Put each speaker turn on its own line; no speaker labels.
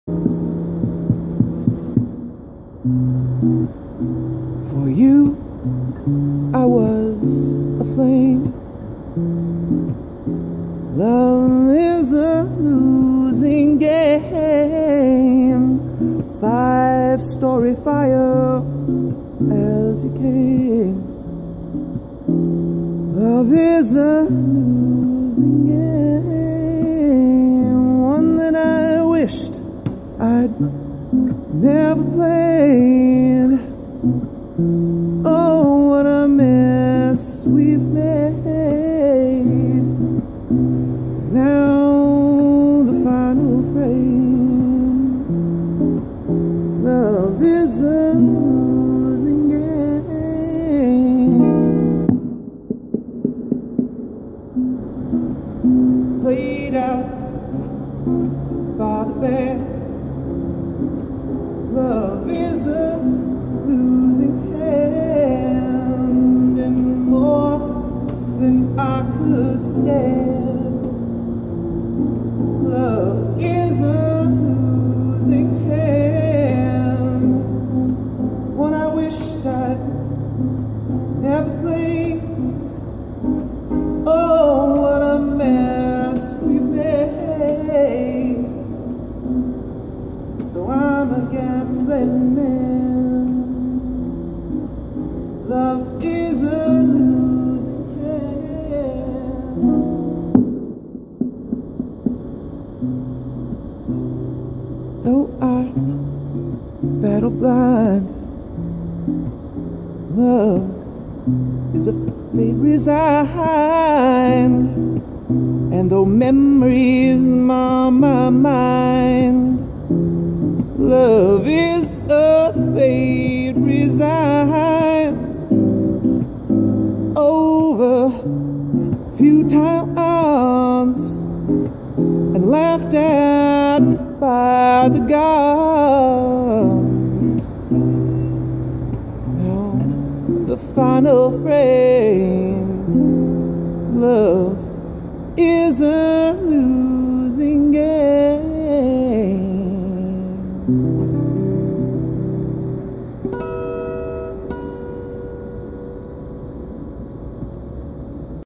For you, I was a flame. Love is a losing game. 5-story fire as you came. Love is a losing game, one that I wished I'd never played. Oh, what a mess we've made. Now the final frame. Love is a losing game. Played out by the band. Love is a losing hand, and more than I could stand. Love is a losing hand, one I wished I'd never played. Oh, what a mess we've made. Though I'm a gambling man, love is a losing hand. Though I battle blind, love is a fate resigned. And though memories mar my mind, love is a fate resigned. Over futile odds and laughed at by the gods. Now the final frame. Love is a losing